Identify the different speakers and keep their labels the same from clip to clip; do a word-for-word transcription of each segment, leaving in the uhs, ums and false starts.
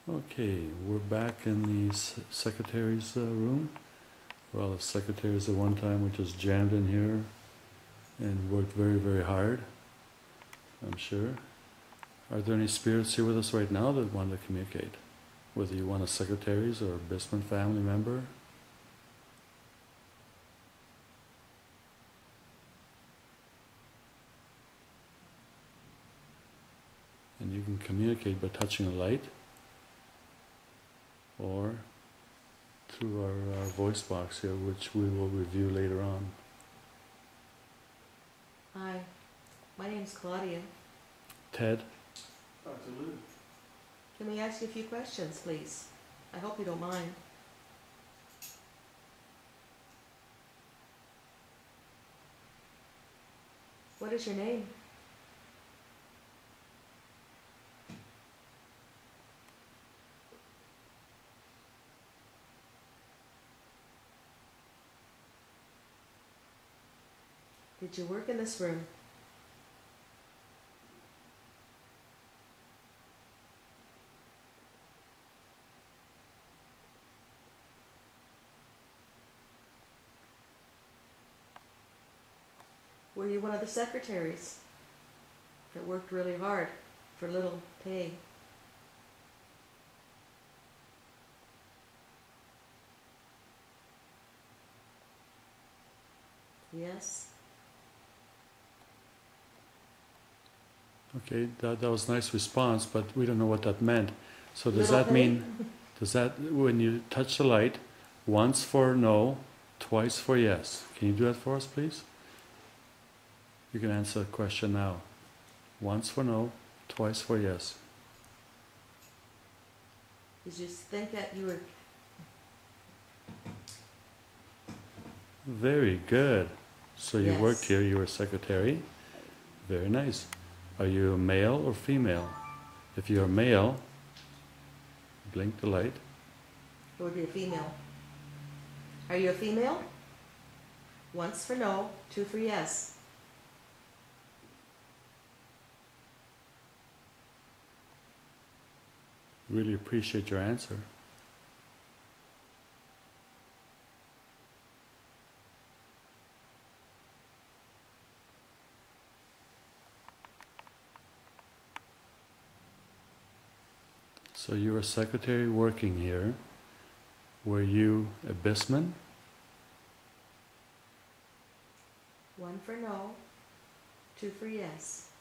Speaker 1: Okay, we're back in the s- secretary's uh, room. Well, the secretaries at one time we just jammed in here and worked very, very hard, I'm sure. Are there any spirits here with us right now that want to communicate? Whether you want a secretaries or a Bissman family member? And you can communicate by touching a light or through our uh, voice box here, which we will review later on.
Speaker 2: Hi, my name's Claudia.
Speaker 1: Ted?
Speaker 3: Doctor Lou.
Speaker 2: Can we ask you a few questions, please? I hope you don't mind. What is your name? Did you work in this room? Were you one of the secretaries that worked really hard for little pay? Yes.
Speaker 1: Okay, that, that was a nice response, but we don't know what that meant. So does
Speaker 2: Little
Speaker 1: that
Speaker 2: pay?
Speaker 1: mean, does that, when you touch the light, once for no, twice for yes? Can you do that for us, please? You can answer the question now. Once for no, twice for yes.
Speaker 2: Did you think that you were...
Speaker 1: Very good. So you
Speaker 2: Yes.
Speaker 1: worked here, you were secretary. Very nice. Are you a male or female? If you're a male, blink the light.
Speaker 2: It would be a female. Are you a female? Once for no, two for yes.
Speaker 1: Really appreciate your answer. So you're a secretary working here. Were you a Bissman?
Speaker 2: One for no, two for yes.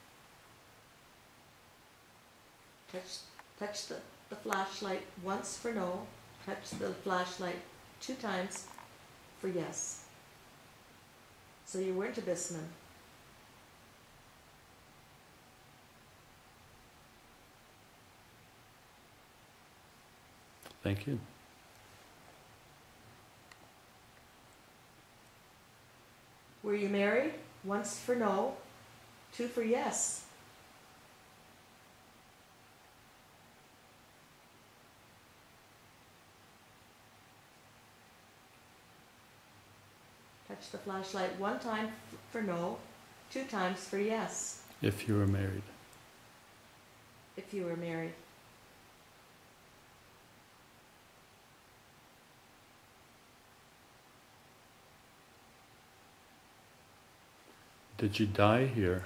Speaker 2: Touch, touch the, the flashlight once for no, touch the flashlight two times for yes. So you weren't a Bissman.
Speaker 1: Thank you.
Speaker 2: Were you married? Once for no, two for yes. Touch the flashlight one time f- for no, two times for yes,
Speaker 1: If you were married.
Speaker 2: if you were married.
Speaker 1: Did you die here?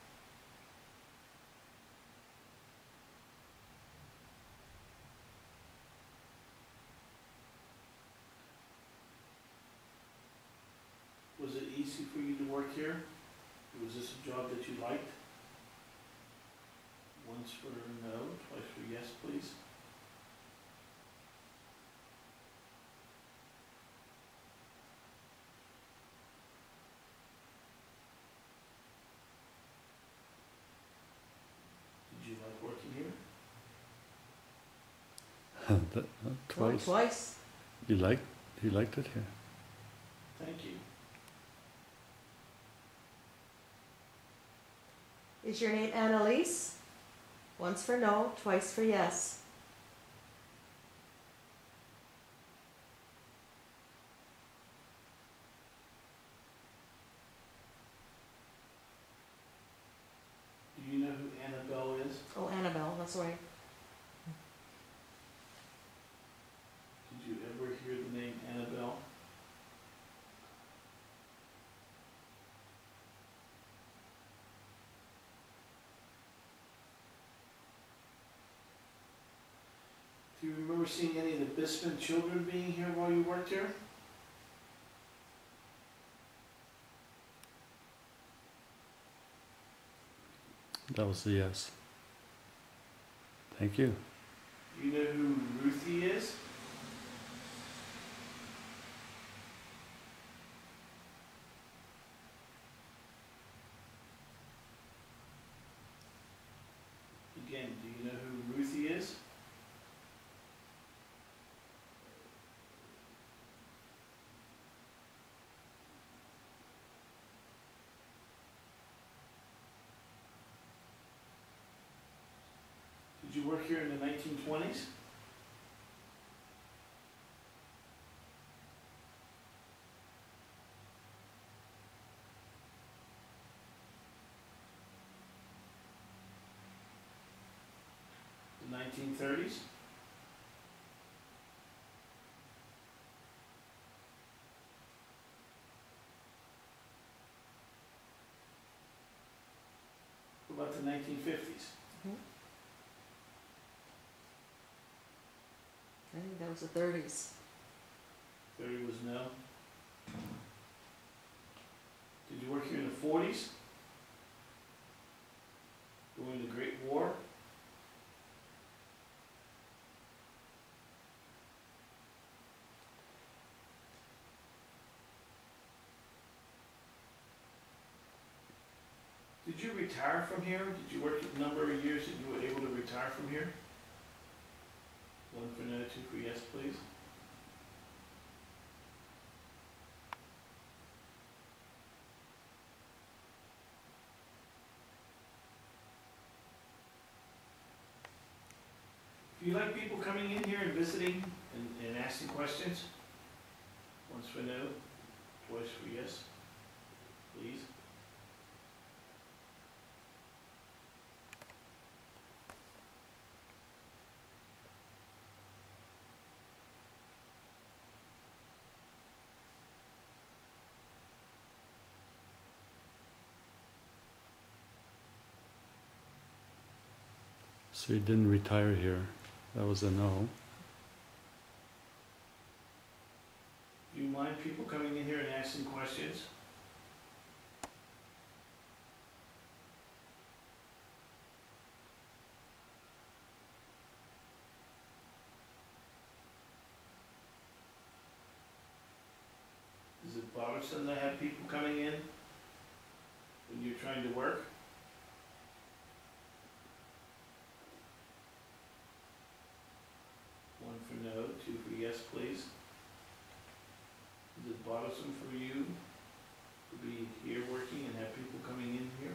Speaker 3: Was it easy for you to work here? Was this a job that you liked? Once for no, twice for yes, please. Did you like working here?
Speaker 1: That- uh,
Speaker 2: No,
Speaker 1: twice.
Speaker 2: twice.
Speaker 1: You liked, you liked it here.
Speaker 3: Thank you.
Speaker 2: Is your name Annalise? Once for no, twice for yes.
Speaker 3: Do you know who Annabelle is?
Speaker 2: Oh, Annabelle, that's right.
Speaker 3: remember seeing any of the Bissman children being here while you worked here?
Speaker 1: That was a yes. Thank you.
Speaker 3: Do you know who Ruthie is? Again, do you know who Ruthie is? Did you work here in the nineteen twenties? The nineteen thirties? What about the nineteen fifties?
Speaker 2: I think that was the thirties.
Speaker 3: thirty was no. Did you work here in the forties? During the Great War? Did you retire from here? Did you work a number of years that you were able to retire from here? One for no, two for yes, please. Do you like people coming in here and visiting and, and asking questions? Once for no, twice for yes, please.
Speaker 1: So you didn't retire here. That was a no.
Speaker 3: Do you mind people coming in here and asking questions? Is it bothersome to have people coming in when you're trying to work? One for no, two for yes, please. Is it bothersome for you to be here working and have people coming in here?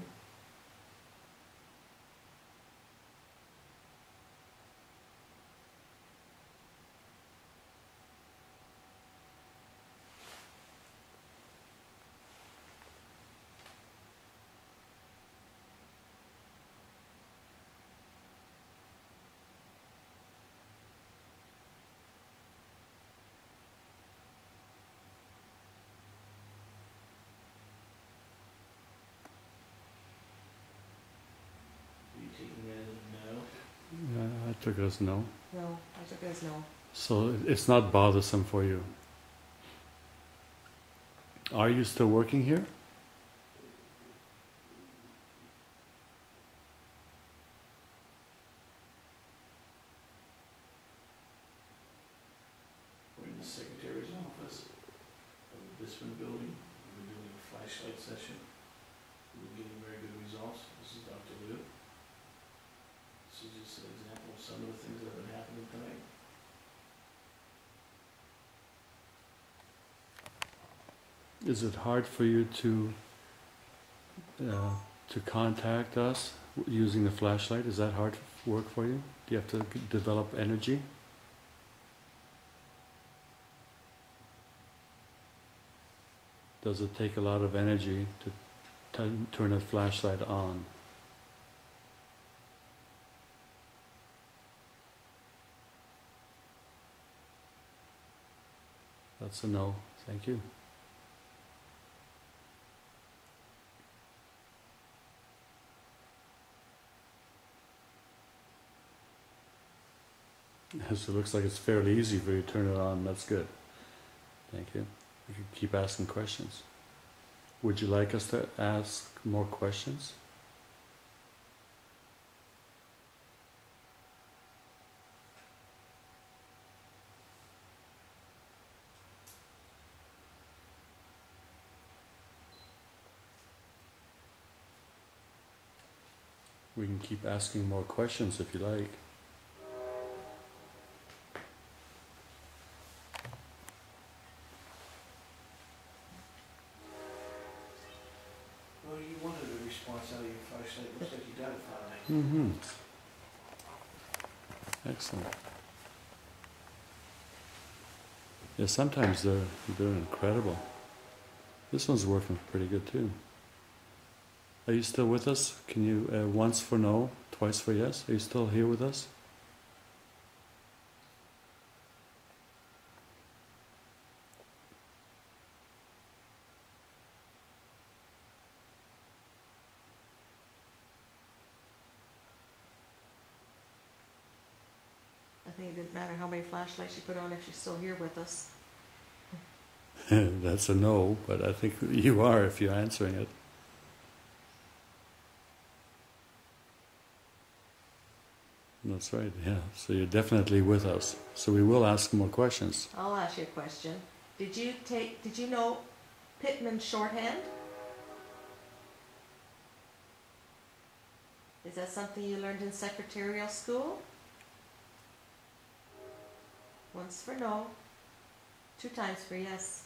Speaker 3: Are you taking that as a no?
Speaker 1: Yeah, I took it as no.
Speaker 2: No, I took it as no.
Speaker 1: So it's not bothersome for you. Are you still working here?
Speaker 3: We're in the secretary's office of the Bissman Building. We're doing a flashlight session. We're getting very good results. This is Doctor Liu. This is just an example of some of the things that have been happening tonight.
Speaker 1: Is it hard for you to uh, to contact us using the flashlight? Is that hard work for you? Do you have to g- develop energy? Does it take a lot of energy to t- turn a flashlight on? That's a no. Thank you. So it looks like it's fairly easy for you to turn it on. That's good. Thank you. You can keep asking questions. Would you like us to ask more questions? We can keep asking more questions if you like.
Speaker 3: Well, you wanted a response out of your flashlight, looks like you got it finally.
Speaker 1: Mm-hmm. Excellent. Yeah, sometimes they're, they're incredible. This one's working pretty good too. Are you still with us? Can you, uh, once for no, twice for yes? Are you still here with us?
Speaker 2: I think it didn't matter how many flashlights you put on if she's still here with us.
Speaker 1: That's a no, but I think you are if you're answering it. That's right, yeah. So you're definitely with us. So we will ask more questions.
Speaker 2: I'll ask you a question. Did you take, did you know Pittman shorthand? Is that something you learned in secretarial school? Once for no, two times for yes.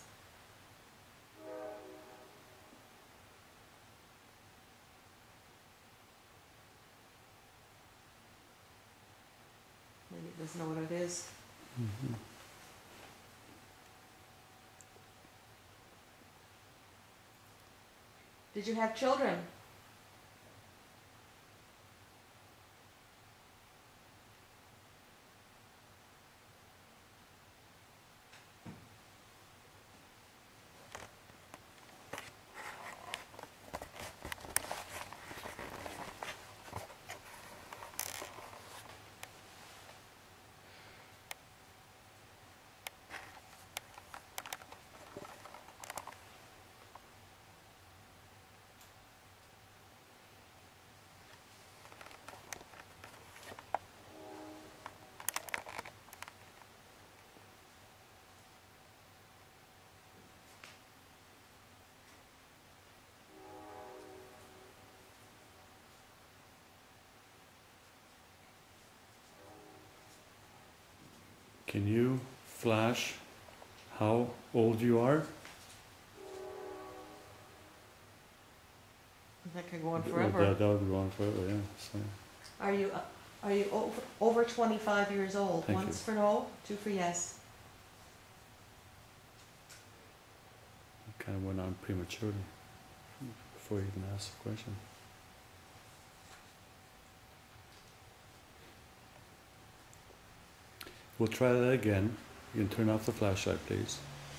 Speaker 2: Maybe he doesn't know what it is.
Speaker 1: Mm-hmm.
Speaker 2: Did you have children?
Speaker 1: Can you flash how old you are?
Speaker 2: That could go on
Speaker 1: That,
Speaker 2: forever.
Speaker 1: that would go on forever, yeah. So,
Speaker 2: Are you, uh, are you over, over twenty-five years old?
Speaker 1: Thank
Speaker 2: Once
Speaker 1: you.
Speaker 2: for no, two for yes.
Speaker 1: it kind of went on prematurely before you even asked the question. We'll try that again. You can turn off the flashlight, please.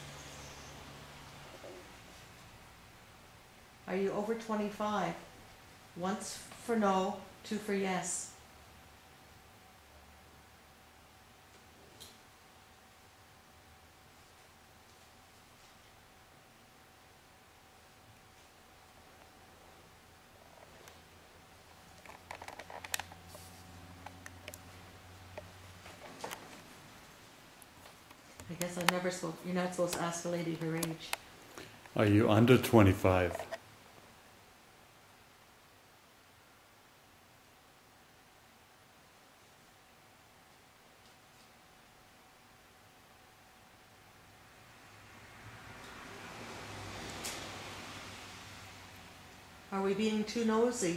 Speaker 2: Are you over twenty-five? Once for no, two for yes. I guess I'm never supposed, you're not supposed to ask a lady her age.
Speaker 1: Are you under twenty-five?
Speaker 2: Are we being too nosy?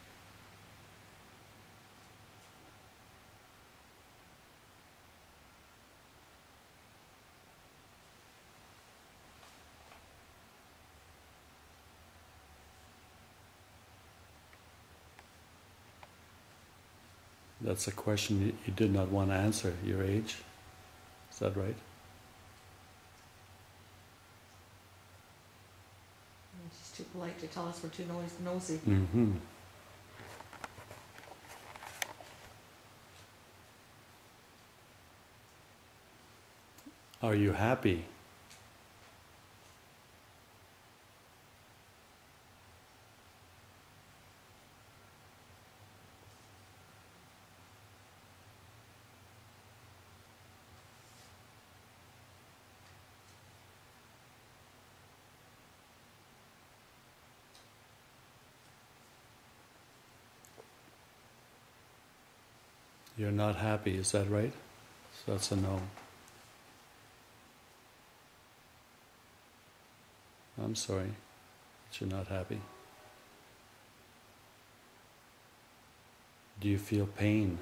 Speaker 1: That's a question you, you did not want to answer, your age. Is that right?
Speaker 2: She's too polite to tell us we're too nos- nosy.
Speaker 1: Mm-hmm. Are you happy? You're not happy, is that right? So that's a no. I'm sorry that you're not happy. Do you feel pain?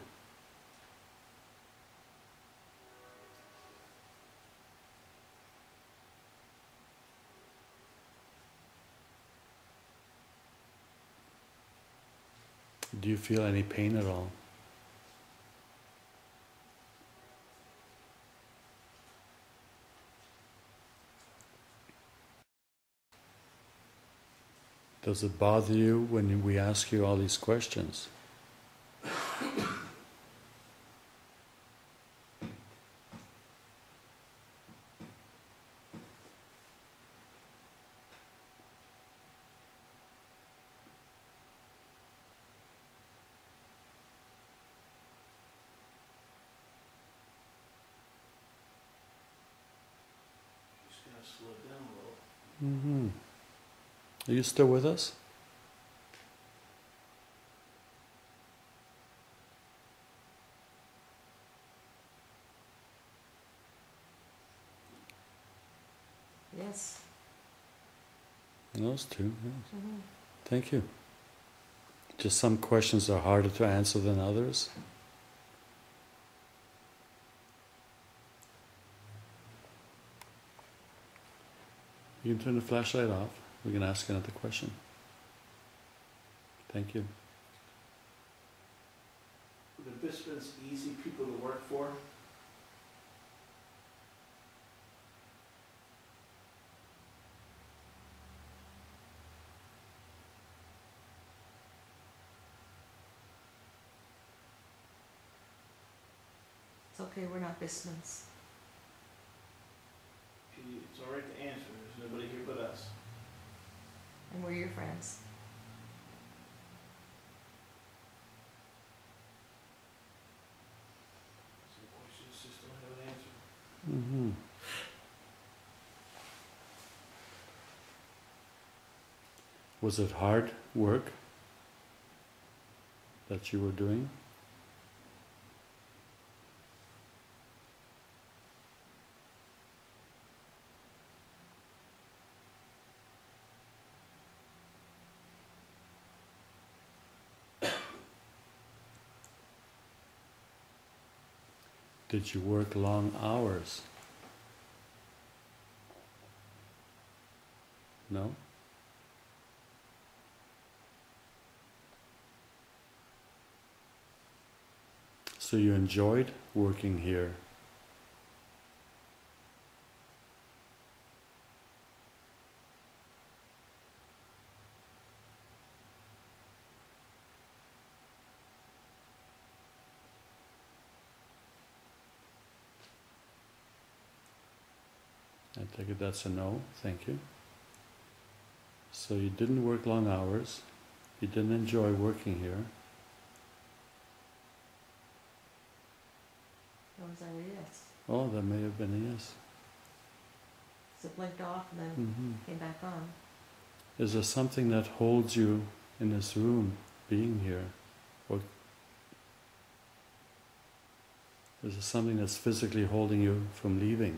Speaker 1: Do you feel any pain at all? Does it bother you when we ask you all these questions?
Speaker 3: Just gotta slow it down a little.
Speaker 1: Mm-hmm. Are you still with us?
Speaker 2: Yes.
Speaker 1: Those two, yes.
Speaker 2: Mm-hmm.
Speaker 1: Thank you. Just some questions are harder to answer than others. You can turn the flashlight off. We can ask another question. Thank you.
Speaker 3: Were the Bissmans easy people to work for?
Speaker 2: It's okay, we're not Bissmans.
Speaker 3: It's all right to answer. There's nobody here but us.
Speaker 2: And we're your friends.
Speaker 3: Some questions just don't have an answer.
Speaker 1: Mm-hmm. Was it hard work that you were doing? Did you work long hours? No? So you enjoyed working here? I take it that's a no, thank you. So you didn't work long hours, you didn't enjoy working here.
Speaker 2: Or was that a yes?
Speaker 1: Oh, that may have been a yes.
Speaker 2: So it blinked off and then
Speaker 1: Mm-hmm.
Speaker 2: came back on.
Speaker 1: Is there something that holds you in this room, being here? Or is there something that's physically holding you from leaving?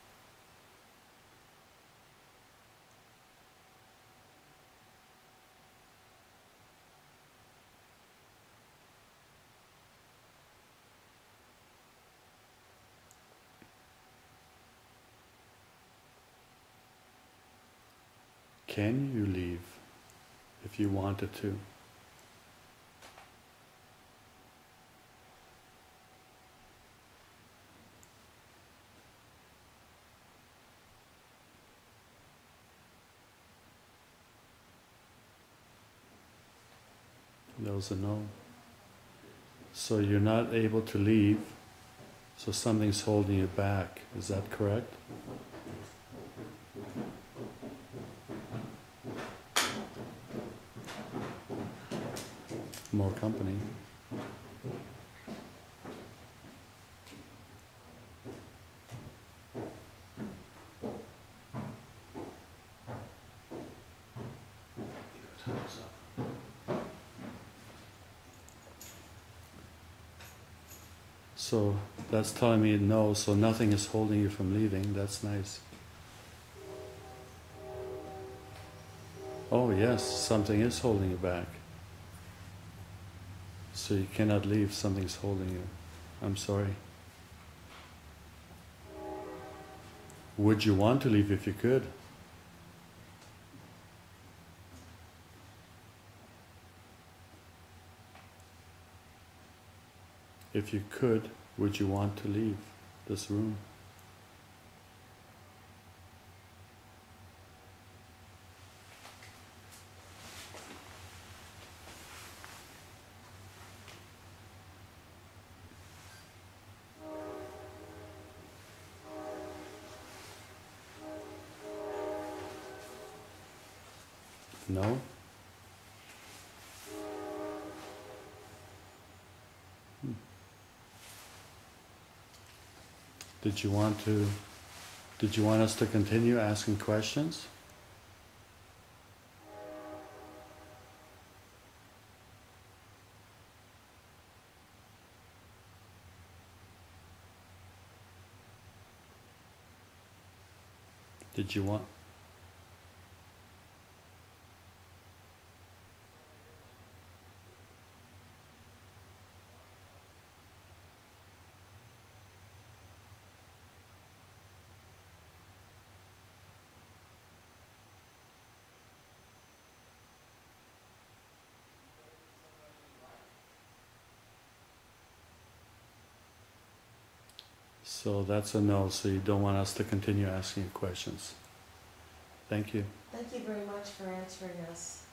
Speaker 1: Can you leave if you wanted to? That was a no. So you're not able to leave, So something's holding you back, is that correct? More company.
Speaker 3: Time's up.
Speaker 1: So that's telling me no, so nothing is holding you from leaving. That's nice. Oh yes, something is holding you back. So you cannot leave, something's holding you. I'm sorry. Would you want to leave if you could? If you could, would you want to leave this room? No? Hmm. Did you want to, did you want us to continue asking questions? Did you want? So that's a no, so you don't want us to continue asking you questions. Thank you.
Speaker 2: Thank you very much for answering us.